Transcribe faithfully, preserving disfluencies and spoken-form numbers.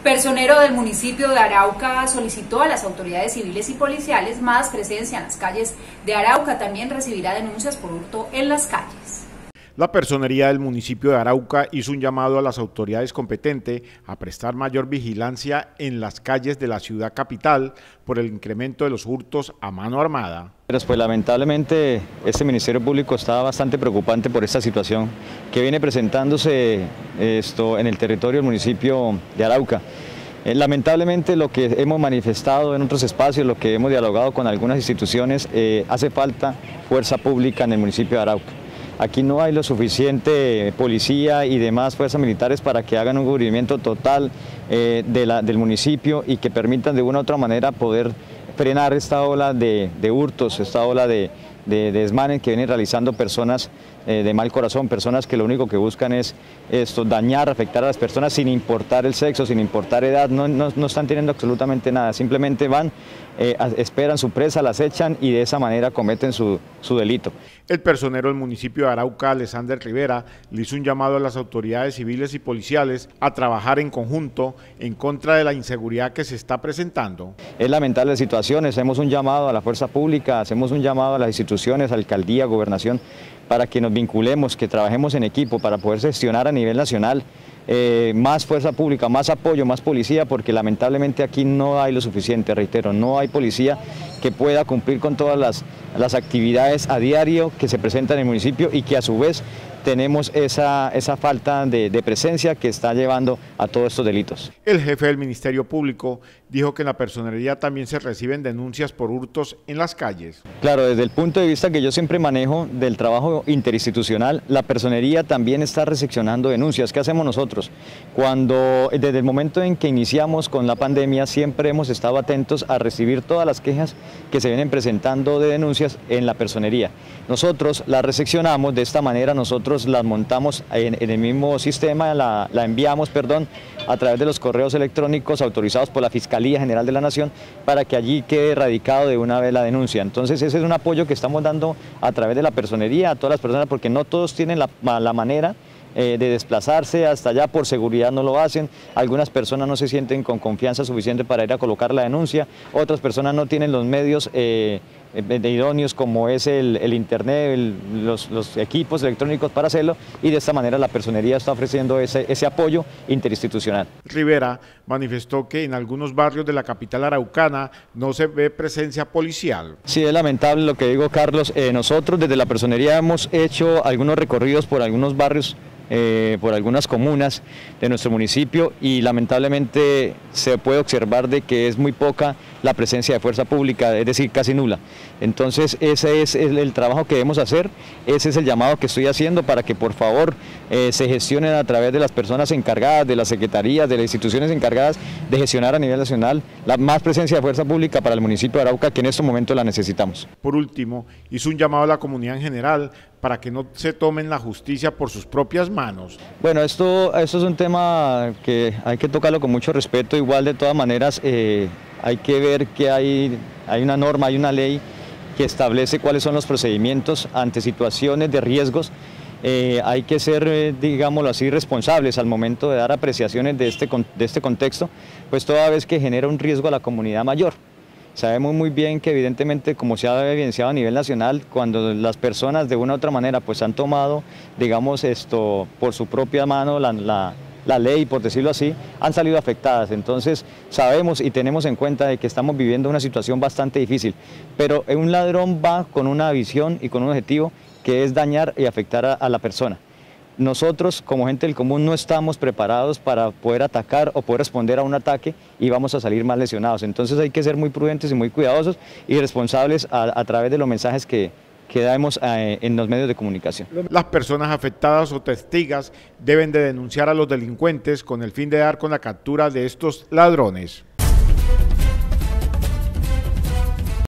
Personero del municipio de Arauca solicitó a las autoridades civiles y policiales más presencia en las calles de Arauca. También recibirá denuncias por hurto en las calles. La personería del municipio de Arauca hizo un llamado a las autoridades competentes a prestar mayor vigilancia en las calles de la ciudad capital por el incremento de los hurtos a mano armada. Pues lamentablemente este Ministerio Público está bastante preocupante por esta situación que viene presentándose esto en el territorio del municipio de Arauca. Eh, lamentablemente lo que hemos manifestado en otros espacios, lo que hemos dialogado con algunas instituciones, eh, hace falta fuerza pública en el municipio de Arauca. Aquí no hay lo suficiente policía y demás fuerzas militares para que hagan un cubrimiento total eh, de la, del municipio y que permitan de una u otra manera poder frenar esta ola de, de hurtos, esta ola de, de, de desmanes que vienen realizando personas eh, de mal corazón, personas que lo único que buscan es esto, dañar, afectar a las personas sin importar el sexo, sin importar edad, no, no, no están teniendo absolutamente nada, simplemente van, eh, esperan su presa, las echan y de esa manera cometen su, su delito. El personero del municipio de Arauca, Alexander Rivera, le hizo un llamado a las autoridades civiles y policiales a trabajar en conjunto en contra de la inseguridad que se está presentando. Es lamentable la situación, hacemos un llamado a la fuerza pública, hacemos un llamado a las instituciones, alcaldía, gobernación, para que nos vinculemos, que trabajemos en equipo para poder gestionar a nivel nacional eh, más fuerza pública, más apoyo, más policía, porque lamentablemente aquí no hay lo suficiente, reitero, no hay policía que pueda cumplir con todas las, las actividades a diario que se presentan en el municipio y que a su vez tenemos esa, esa falta de, de presencia que está llevando a todos estos delitos. El jefe del Ministerio Público dijo que en la personería también se reciben denuncias por hurtos en las calles. Claro, desde el punto de vista que yo siempre manejo del trabajo interinstitucional, la personería también está recepcionando denuncias. ¿Qué hacemos nosotros? Cuando, desde el momento en que iniciamos con la pandemia, siempre hemos estado atentos a recibir todas las quejas que se vienen presentando de denuncias en la personería. Nosotros las recepcionamos, de esta manera nosotros las montamos en, en el mismo sistema, la, la enviamos, perdón, a través de los correos electrónicos autorizados por la Fiscalía General de la Nación para que allí quede erradicado de una vez la denuncia. Entonces ese es un apoyo que estamos dando a través de la personería a todas las personas, porque no todos tienen la, la manera Eh, de desplazarse hasta allá, por seguridad no lo hacen, algunas personas no se sienten con confianza suficiente para ir a colocar la denuncia, otras personas no tienen los medios eh, de idóneos como es el, el internet, el, los, los equipos electrónicos para hacerlo, y de esta manera la personería está ofreciendo ese, ese apoyo interinstitucional. Rivera manifestó que en algunos barrios de la capital araucana no se ve presencia policial. Sí, es lamentable lo que digo, Carlos. Eh, nosotros desde la personería hemos hecho algunos recorridos por algunos barrios, Eh, por algunas comunas de nuestro municipio, y lamentablemente se puede observar de que es muy poca la presencia de fuerza pública, es decir, casi nula. Entonces ese es el, el trabajo que debemos hacer, ese es el llamado que estoy haciendo para que por favor eh, se gestionen a través de las personas encargadas, de las secretarías, de las instituciones encargadas de gestionar a nivel nacional la más presencia de fuerza pública para el municipio de Arauca, que en estos momentos la necesitamos. Por último, hizo un llamado a la comunidad en general para que no se tomen la justicia por sus propias manos. Bueno, esto, esto es un tema que hay que tocarlo con mucho respeto. Igual, de todas maneras, eh, hay que ver que hay, hay una norma, hay una ley que establece cuáles son los procedimientos ante situaciones de riesgos. Eh, hay que ser, eh, digámoslo así, responsables al momento de dar apreciaciones de este, de este contexto, pues toda vez que genera un riesgo a la comunidad mayor. Sabemos muy bien que evidentemente, como se ha evidenciado a nivel nacional, cuando las personas de una u otra manera pues han tomado, digamos, esto por su propia mano la, la, la ley, por decirlo así, han salido afectadas. Entonces sabemos y tenemos en cuenta de que estamos viviendo una situación bastante difícil, pero un ladrón va con una visión y con un objetivo que es dañar y afectar a, a la persona. Nosotros, como gente del común, no estamos preparados para poder atacar o poder responder a un ataque y vamos a salir más lesionados. Entonces hay que ser muy prudentes y muy cuidadosos y responsables a, a través de los mensajes que, que damos eh, en los medios de comunicación. Las personas afectadas o testigas deben de denunciar a los delincuentes con el fin de dar con la captura de estos ladrones.